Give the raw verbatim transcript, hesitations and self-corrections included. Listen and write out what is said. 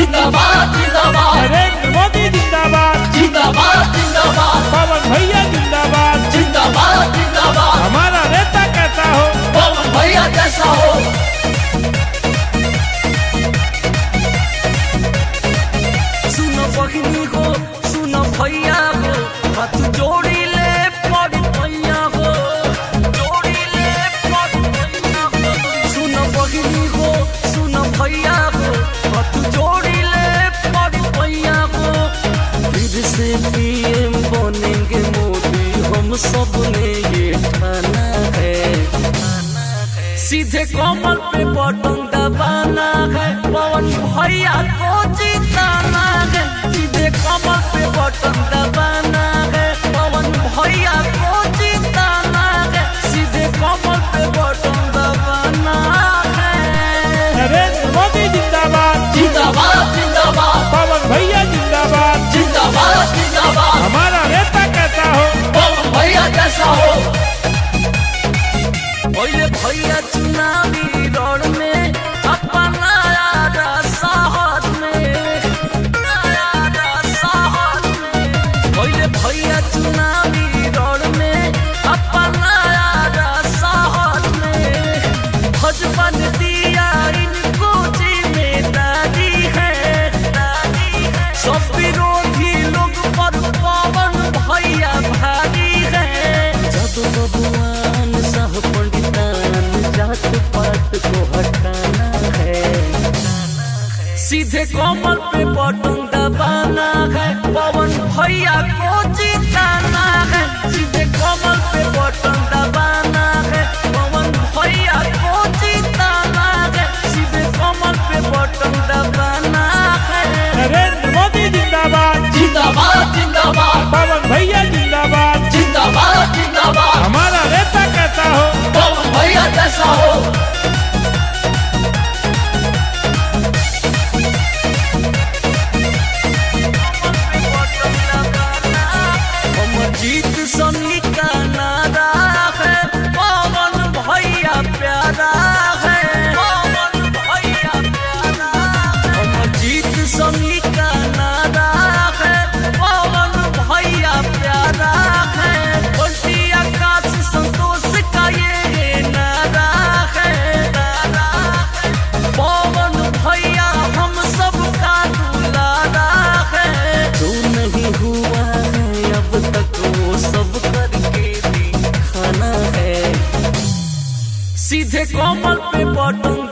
जिंदाबाद जिंदाबाद, नरेंद्र मोदी जिंदाबाद जिंदाबाद जिंदाबाद, पवन भैया जिंदाबाद जिंदाबाद जिंदाबाद, हमारा नेता कैसा हो पवन भैया जैसा हो। सुनो बहिनी हो, सुनो भैया हो, हाथ जोड़ी ले पड़ी भैया हो, जोड़ी ले पड़ी भैया हो। सुनो बहिनी हो, सुनो भैया हो, हाथ जोड़ी ले पड़ी भैया हो। फिर से पीएम बनेंगे मोदी, हम सब ने ये ठाना है। सीधे कमल पे बटन दबाना है, पवन भैया को जिताना है। सीधे कमल पे बटन दबाना है, पवन भैया को जिताना है। सीधे कमल पे बटन दबाना है। नरेंद्र मोदी जिंदाबाद जिंदाबाद जिंदाबाद, पवन भैया जिंदाबाद जिंदाबाद जिंदाबाद, हमारा नेता कैसा हो पवन भैया जैसा हो। पहले भैया चुनावी दौड़ में अपना साहस में, साहस में। पहले भैया चुनावी दौड़ में अपना साहस में। भाजपा ने दिया इनको जिम्मेदारी है, सब विरोधी लोग पर पवन भैया भारी है। जब बबुआन साह पंडितान जात पात को हटाना है। सीधे कमल पे बटन दबाना है, पवन भैया को जिताना है। सीधे कमल पे बटन दबाना है, पवन भैया को जिताना है। सीधे कमल पे बटन दबाना है। नरेंद्र मोदी जिंदाबाद जिंदाबाद जिंदाबाद, पवन भैया जिंदाबाद जिंदाबाद जिंदाबाद, हमारा नेता कैसा हो पवन भैया जैसा हो। जीत सनी का नारा है, पवन भैया प्यारा है, पवन भैया प्यारा। हम जीत सनी का नारा है, पवन भैया प्यारा है। बंटी आकाश संतोष का ये नारा है, नारा है। पवन भैया हम सबका दुलारा है। जो नहीं हुआ है अब तक वो सब करके दिखाना है। सीधे कमल पे बटन